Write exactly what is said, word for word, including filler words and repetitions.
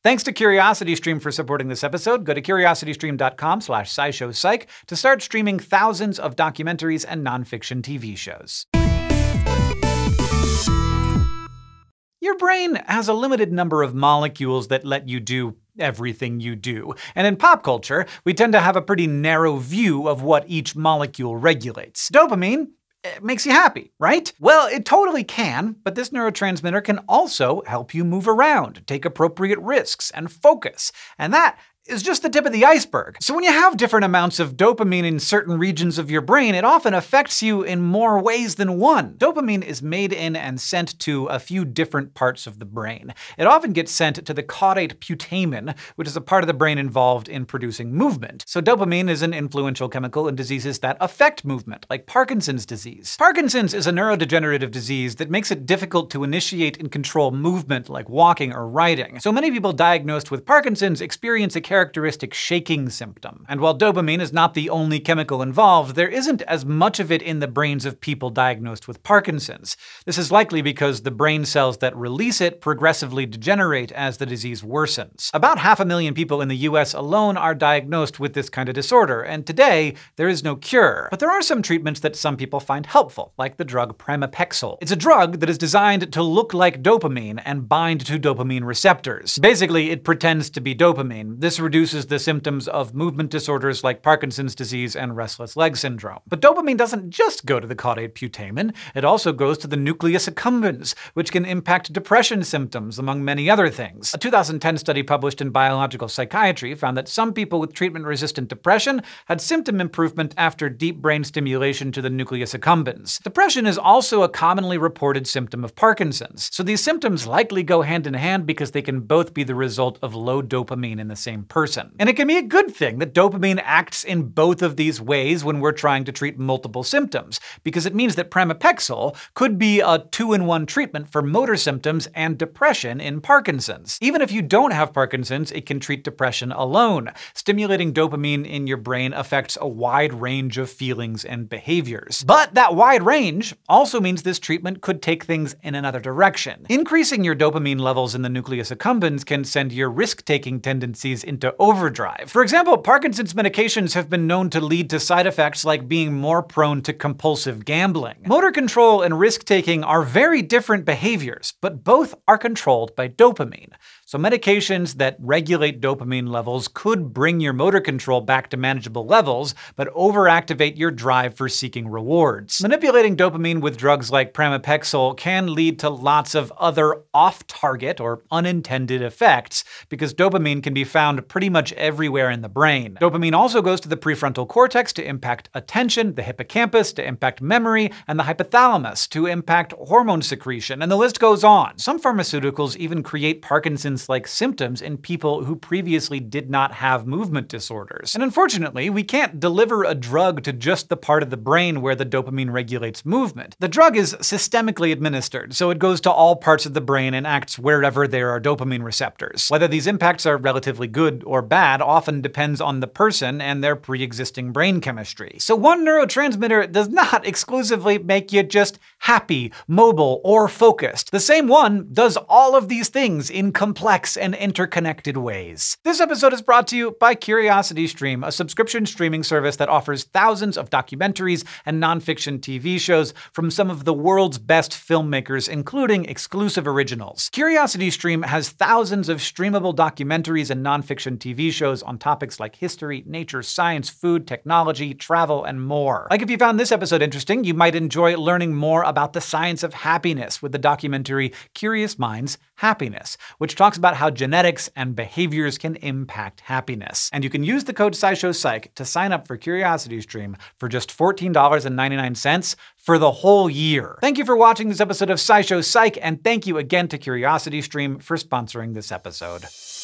Thanks to CuriosityStream for supporting this episode. Go to curiositystream.com slash SciShowPsych to start streaming thousands of documentaries and nonfiction T V shows. Your brain has a limited number of molecules that let you do everything you do. And in pop culture, we tend to have a pretty narrow view of what each molecule regulates. Dopamine it makes you happy, right? Well, it totally can, but this neurotransmitter can also help you move around, take appropriate risks, and focus. And that is just the tip of the iceberg. So when you have different amounts of dopamine in certain regions of your brain, it often affects you in more ways than one. Dopamine is made in and sent to a few different parts of the brain. It often gets sent to the caudate putamen, which is a part of the brain involved in producing movement. So dopamine is an influential chemical in diseases that affect movement, like Parkinson's disease. Parkinson's is a neurodegenerative disease that makes it difficult to initiate and control movement, like walking or writing. So many people diagnosed with Parkinson's experience a characteristic shaking symptom. And while dopamine is not the only chemical involved, there isn't as much of it in the brains of people diagnosed with Parkinson's. This is likely because the brain cells that release it progressively degenerate as the disease worsens. About half a million people in the U S alone are diagnosed with this kind of disorder, and today there is no cure. But there are some treatments that some people find helpful, like the drug pramipexole. It's a drug that is designed to look like dopamine and bind to dopamine receptors. Basically, it pretends to be dopamine. This reduces the symptoms of movement disorders like Parkinson's disease and restless leg syndrome. But dopamine doesn't just go to the caudate putamen, it also goes to the nucleus accumbens, which can impact depression symptoms, among many other things. A two thousand ten study published in Biological Psychiatry found that some people with treatment-resistant depression had symptom improvement after deep brain stimulation to the nucleus accumbens. Depression is also a commonly reported symptom of Parkinson's, so these symptoms likely go hand in hand because they can both be the result of low dopamine in the same person. Person. And it can be a good thing that dopamine acts in both of these ways when we're trying to treat multiple symptoms, because it means that pramipexole could be a two-in-one treatment for motor symptoms and depression in Parkinson's. Even if you don't have Parkinson's, it can treat depression alone. Stimulating dopamine in your brain affects a wide range of feelings and behaviors. But that wide range also means this treatment could take things in another direction. Increasing your dopamine levels in the nucleus accumbens can send your risk-taking tendencies into overdrive. For example, Parkinson's medications have been known to lead to side effects like being more prone to compulsive gambling. Motor control and risk-taking are very different behaviors, but both are controlled by dopamine. So medications that regulate dopamine levels could bring your motor control back to manageable levels, but overactivate your drive for seeking rewards. Manipulating dopamine with drugs like pramipexole can lead to lots of other off-target or unintended effects, because dopamine can be found pretty much everywhere in the brain. Dopamine also goes to the prefrontal cortex to impact attention, the hippocampus to impact memory, and the hypothalamus to impact hormone secretion, and the list goes on. Some pharmaceuticals even create Parkinson's-like symptoms in people who previously did not have movement disorders. And unfortunately, we can't deliver a drug to just the part of the brain where the dopamine regulates movement. The drug is systemically administered, so it goes to all parts of the brain and acts wherever there are dopamine receptors. Whether these impacts are relatively good or bad often depends on the person and their pre-existing brain chemistry. So one neurotransmitter does not exclusively make you just happy, mobile, or focused. The same one does all of these things in complex and interconnected ways. This episode is brought to you by CuriosityStream, a subscription streaming service that offers thousands of documentaries and nonfiction T V shows from some of the world's best filmmakers, including exclusive originals. CuriosityStream has thousands of streamable documentaries and nonfiction T V shows on topics like history, nature, science, food, technology, travel, and more. Like if you found this episode interesting, you might enjoy learning more about the science of happiness with the documentary Curious Minds, Happiness, which talks about how genetics and behaviors can impact happiness. And you can use the code SciShowPsych to sign up for CuriosityStream for just fourteen dollars and ninety-nine cents for the whole year. Thank you for watching this episode of SciShow Psych, and thank you again to CuriosityStream for sponsoring this episode.